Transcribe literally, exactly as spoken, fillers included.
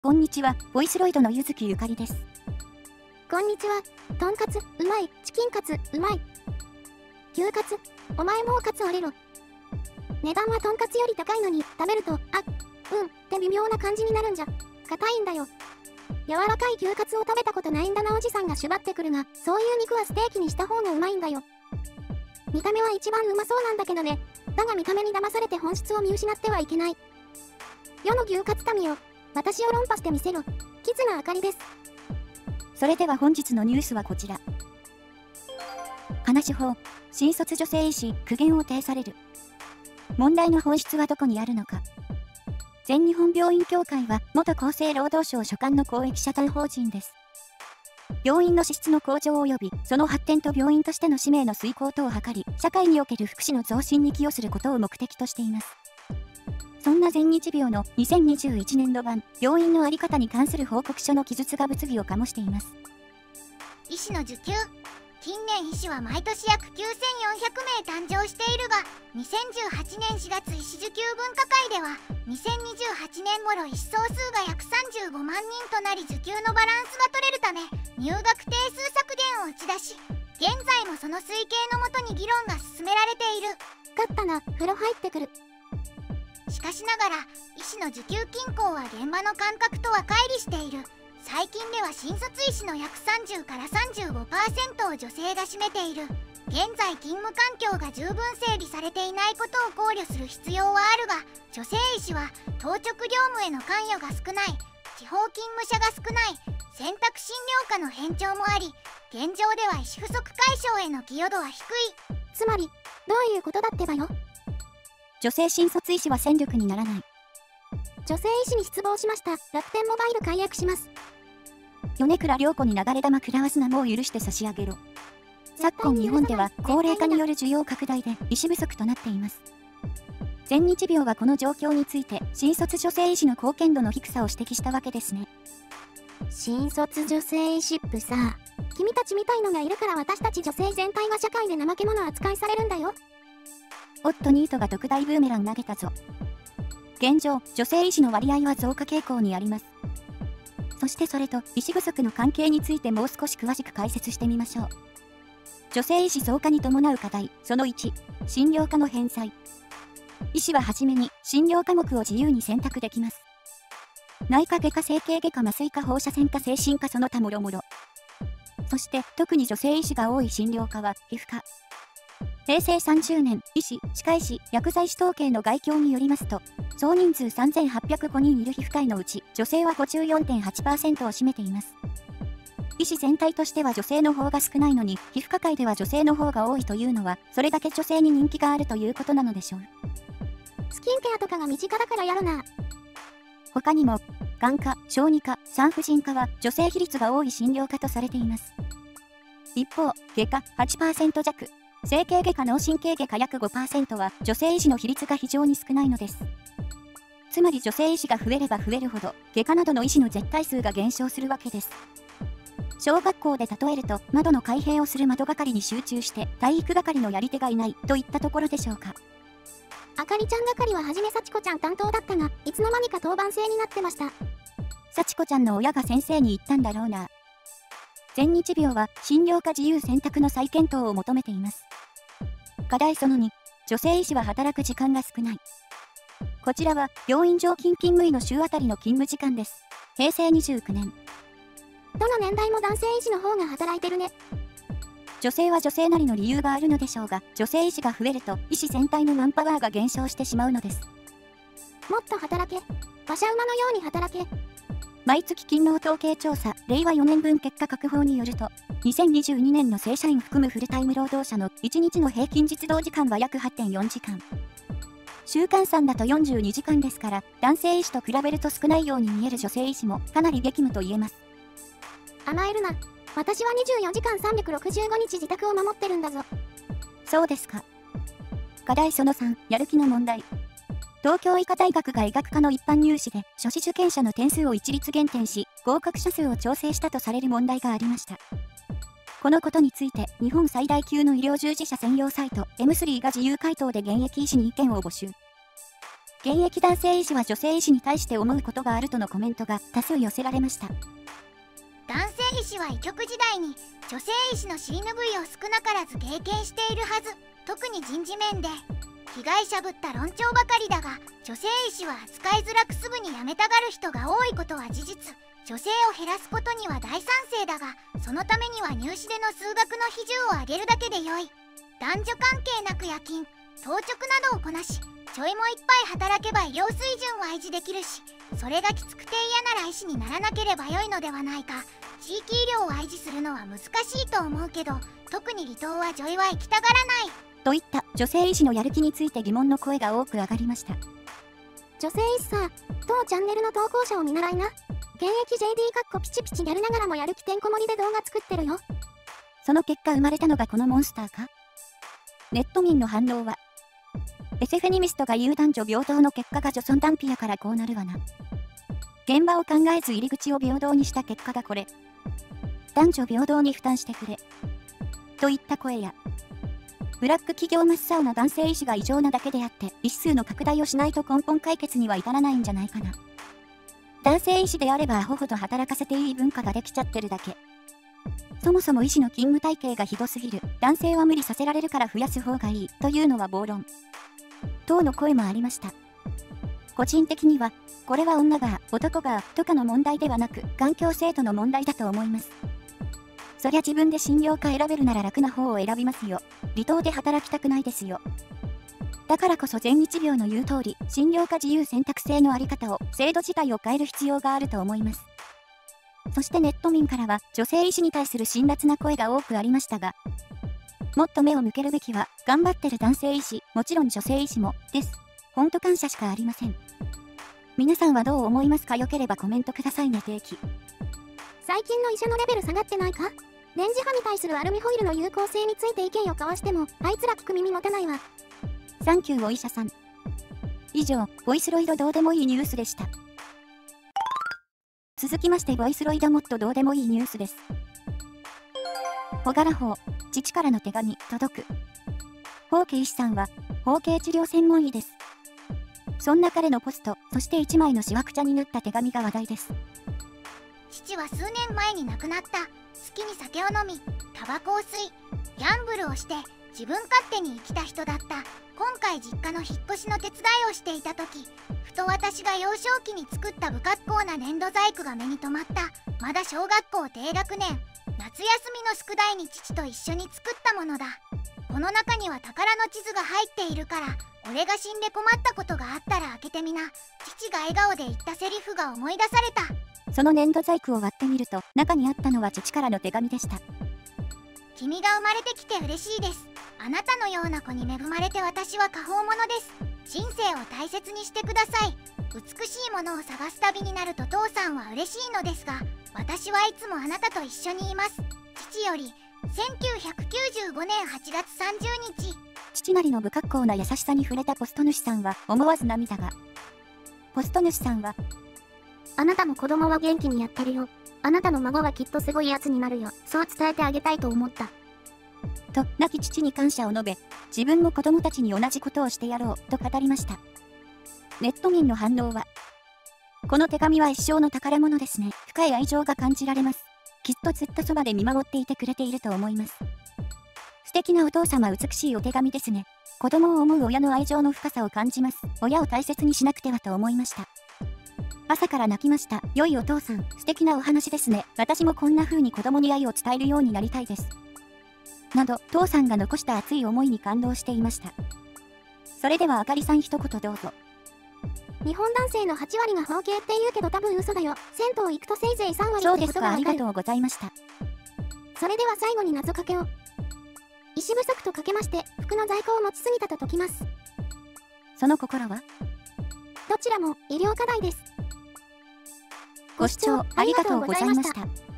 こんにちは、ボイスロイドのゆずきゆかりです。 こんにちは、とんかつ、うまい、チキンカツ、うまい。牛カツ、お前もうカツ折れろ。値段はとんかつより高いのに、食べると、あ、うん、って微妙な感じになるんじゃ。硬いんだよ。柔らかい牛カツを食べたことないんだなおじさんがしゅばってくるが、そういう肉はステーキにした方がうまいんだよ。見た目は一番うまそうなんだけどね。だが見た目に騙されて本質を見失ってはいけない。世の牛カツ民よ。私を論破してみせろ。キツナあかりです。 それでは本日のニュースはこちら。話法、新卒女性医師、苦言を呈される。問題の本質はどこにあるのか。全日本病院協会は、元厚生労働省所管の公益社団法人です。病院の資質の向上及び、その発展と病院としての使命の遂行等を図り、社会における福祉の増進に寄与することを目的としています。そんな全日病のにせんにじゅういちねんど版、病院の在り方に関する報告書の記述が物議を醸しています。 医師の受給。近年医師は毎年約きゅうせんよんひゃくめい誕生しているが、にせんじゅうはちねんしがつ医師受給分科会では、にせんにじゅうはちねん頃医師総数が約さんじゅうごまんにんとなり受給のバランスが取れるため、入学定数削減を打ち出し、現在もその推計のもとに議論が進められている。 勝ったな、風呂入ってくる。 しかしながら、医師の受給均衡は現場の感覚とは乖離している。最近では新卒医師の約さんじゅうからさんじゅうごパーセントを女性が占めている。現在勤務環境が十分整備されていないことを考慮する必要はあるが、女性医師は当直業務への関与が少ない、地方勤務者が少ない、選択診療科の偏重もあり、現状では医師不足解消への寄与度は低い。 つまり、どういうことだってばよ。 女性新卒医師は戦力にならない。 女性医師に失望しました。楽天モバイル解約します。 米倉涼子に流れ弾食らわすなもう許して差し上げろ。昨今日本では高齢化による需要拡大で医師不足となっています。全日病はこの状況について新卒女性医師の貢献度の低さを指摘したわけですね。 新卒女性医師ップさ、君たちみたいのがいるから私たち女性全体が社会で怠け者扱いされるんだよ。 おっとニートが特大ブーメラン投げたぞ。現状、女性医師の割合は増加傾向にあります。そしてそれと医師不足の関係についてもう少し詳しく解説してみましょう。女性医師増加に伴う課題、そのいち、診療科の返済。医師ははじめに診療科目を自由に選択できます。内科外科整形外科麻酔科放射線科精神科その他もろもろ。そして特に女性医師が多い診療科は皮膚科。へいせいさんじゅうねん、医師、歯科医師、薬剤師統計の概況によりますと、総人数さんぜんはっぴゃくごにんいる皮膚科医のうち、女性は ごじゅうよんてんはちパーセント を占めています。医師全体としては女性の方が少ないのに、皮膚科界では女性の方が多いというのは、それだけ女性に人気があるということなのでしょう。 スキンケアとかが身近だからやるな。 他にも、眼科、小児科、産婦人科は女性比率が多い診療科とされています。一方、外科 はちパーセント 弱。整形外科脳神経外科約 ごパーセント は女性医師の比率が非常に少ないのです。つまり女性医師が増えれば増えるほど、外科などの医師の絶対数が減少するわけです。小学校で例えると、窓の開閉をする窓係に集中して、体育係のやり手がいないといったところでしょうか。 あかりちゃん係ははじめさちこちゃん担当だったが、いつの間にか当番制になってました。 幸子ちゃんの親が先生に言ったんだろうな。全日病は診療科自由選択の再検討を求めています。課題そのに、女性医師は働く時間が少ない。こちらは病院常勤勤務医の週あたりの勤務時間です。へいせいにじゅうきゅうねん。 どの年代も男性医師の方が働いてるね。 女性は女性なりの理由があるのでしょうが、女性医師が増えると医師全体のマンパワーが減少してしまうのです。 もっと働け。馬車馬のように働け。 毎月勤労統計調査、れいわよねんぶん結果確報によると、にせんにじゅうにねんの正社員含むフルタイム労働者のいちにちの平均実働時間は約 はってんよんじかん。週換算だとよんじゅうにじかんですから、男性医師と比べると少ないように見える女性医師もかなり激務と言えます。 甘えるな。私はにじゅうよじかんさんびゃくろくじゅうごにち自宅を守ってるんだぞ。 そうですか。課題そのさん、やる気の問題。東京医科大学が医学科の一般入試で初試受験者の点数を一律減点し、合格者数を調整したとされる問題がありました。このことについて、日本最大級の医療従事者専用サイト エムスリー が自由回答で現役医師に意見を募集。 現役男性医師は女性医師に対して思うことがあるとのコメントが多数寄せられました。 男性医師は医局時代に女性医師の シーエヌブイ を少なからず経験しているはず。特に人事面で被害者ぶった論調ばかりだが、女性医師は扱いづらくすぐに辞めたがる人が多いことは事実。女性を減らすことには大賛成だが、そのためには入試での数学の比重を上げるだけでよい。男女関係なく夜勤、当直などをこなし、ちょいもいっぱい働けば医療水準は維持できるし、それがきつくて嫌なら医師にならなければ良いのではないか。地域医療を維持するのは難しいと思うけど、特に離島は女医は行きたがらないといった女性医師のやる気について疑問の声が多く上がりました。 女性医師さ、当チャンネルの投稿者を見習いな。現役 ジェーディー かっこピチピチやるながらもやる気てんこ盛りで動画作ってるよ。 その結果生まれたのがこのモンスターか。ネット民の反応は、エセフェニミストが言う男女平等の結果が女尊男卑やからこうなるわな。現場を考えず入り口を平等にした結果がこれ。男女平等に負担してくれ。といった声や、ブラック企業真っ青な男性医師が異常なだけであって、医師数の拡大をしないと根本解決には至らないんじゃないかな。男性医師であればアホほど働かせていい文化ができちゃってるだけ。そもそも医師の勤務体系がひどすぎる。男性は無理させられるから増やす方がいいというのは暴論。等の声もありました。個人的には、これは女が男がとかの問題ではなく、環境制度の問題だと思います。そりゃ自分で診療科選べるなら楽な方を選びますよ。離島で働きたくないですよ。だからこそ全日病の言う通り、診療科自由選択制のあり方を、制度自体を変える必要があると思います。そしてネット民からは、女性医師に対する辛辣な声が多くありましたが、もっと目を向けるべきは、頑張ってる男性医師、もちろん女性医師も、です。ほんと感謝しかありません。皆さんはどう思いますか？よければコメントくださいね。定期。 最近の医者のレベル下がってないか？電磁波に対するアルミホイルの有効性について意見を交わしても、あいつら聞く耳持たないわ。 サンキューお医者さん。以上、ボイスロイドどうでもいいニュースでした。続きましてボイスロイドもっとどうでもいいニュースです。ほがらほう、父からの手紙、届く。宝家医師さんは、包茎治療専門医です。そんな彼のポスト、そして一枚のしわくちゃに縫った手紙が話題です。 父は数年前に亡くなった。好きに酒を飲み、タバコを吸い、ギャンブルをして、自分勝手に生きた人だった。今回実家の引っ越しの手伝いをしていた時、ふと私が幼少期に作った不格好な粘土細工が目に留まった。まだ小学校低学年、夏休みの宿題に父と一緒に作ったものだ。この中には宝の地図が入っているから、俺が死んで困ったことがあったら開けてみな。父が笑顔で言ったセリフが思い出された。 その粘土細工を割ってみると、中にあったのは父からの手紙でした。 君が生まれてきて嬉しいです。あなたのような子に恵まれて私は果報者です。人生を大切にしてください。美しいものを探す旅になると父さんは嬉しいのですが、私はいつもあなたと一緒にいます。父よりせんきゅうひゃくきゅうじゅうごねんはちがつさんじゅうにち。 父なりの不格好な優しさに触れたポスト主さんは思わず涙が。ポスト主さんは、 あなたの子供は元気にやってるよ。あなたの孫はきっとすごいやつになるよ。そう伝えてあげたいと思った。 と、亡き父に感謝を述べ、自分も子供たちに同じことをしてやろうと語りました。ネット民の反応は、この手紙は一生の宝物ですね。深い愛情が感じられます。きっとずっとそばで見守っていてくれていると思います。素敵なお父様、美しいお手紙ですね。子供を思う親の愛情の深さを感じます。親を大切にしなくてはと思いました。朝から泣きました。良いお父さん、素敵なお話ですね。私もこんな風に子供に愛を伝えるようになりたいです。など、父さんが残した熱い思いに感動していました。それではあかりさん一言どうぞ。 日本男性のはちわりが包茎って言うけど多分嘘だよ。銭湯行くとせいぜいさんわりってことがわかる。 そうですか、ありがとうございました。 それでは最後に謎かけを。医師不足とかけまして、服の在庫を持ちすぎたと解きます。 その心は？ どちらも医療課題です。 ご視聴ありがとうございました。